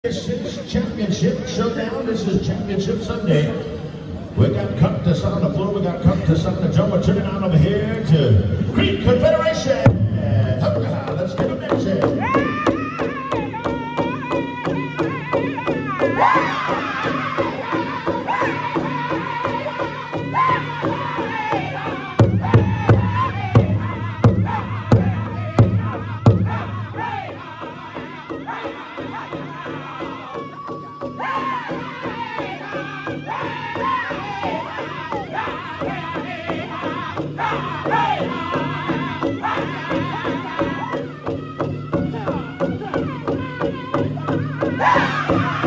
This is Championship Showdown. This is Championship Sunday. We got Cup to Sound the Floor. We got Cup to Sound the Jump. We're turning on over here to Cree Confederation. Let's get them dancing. Ah!